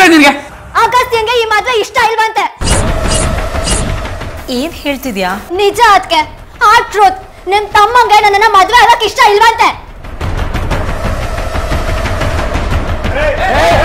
ನಿನಗೆ? ಅಗಸ್ತ್ಯಂಗೆ ಈ ಮದ್ವೆ ಇಷ್ಟ ಇಲ್ವಂತೆ. ಏನ್ ಹೇಳ್ತಿದ್ಯಾ? ನಿಜ ಅದಕ್ಕೆ ಆ ಟ್ರೂತ್. ನಿಮ್ ತಮ್ಮಂಗೆ ನನ್ನನ್ನ ಮದ್ವೆ ಆಗಕ್ ಇಷ್ಟ ಇಲ್ವಂತೆ.